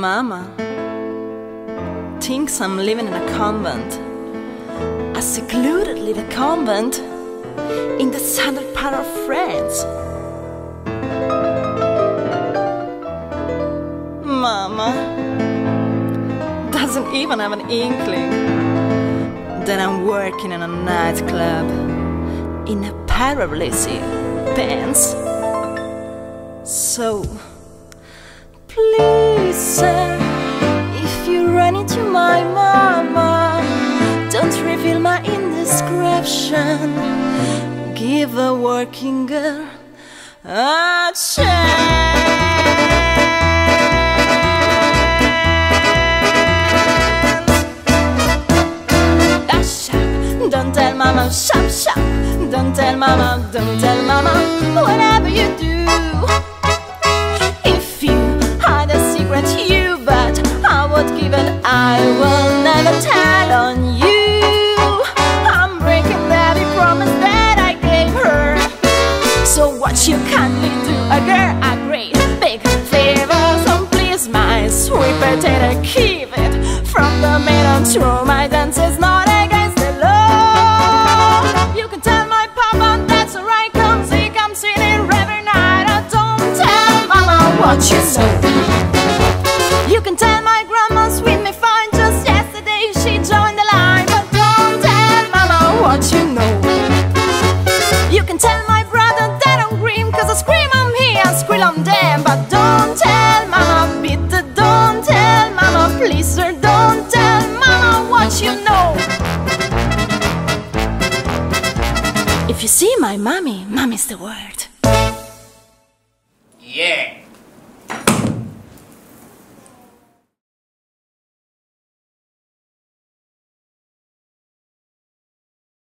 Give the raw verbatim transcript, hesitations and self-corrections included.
Mama thinks I'm living in a convent, a secluded little convent in the southern part of France. Mama doesn't even have an inkling that I'm working in a nightclub in a parabolic pants. So please, sir, if you run into my mama, don't reveal my indiscretion. Give a working girl a chance. Dash up, don't tell mama, shop shop. Don't tell mama, don't tell mama, whatever you do. If you had a secret you bet I would give it, I will never tell on you. I'm breaking every promise that I gave her. So what you kindly do, a girl, a great big favor. So please, my sweet potato, keep it from the middle through my dances, not against the law. You can tell my papa that's alright, come see, come see it every night. I don't tell mama what you know. You can tell my grandma sweet me fine, just yesterday she joined the line. But don't tell mama what you know. You can tell my brother that I'm green, cause I scream I'm here, I squeal I'm there. But don't tell mama, bitter, don't tell mama, please sir, don't tell mama what you know. If you see my mommy, mommy's the word.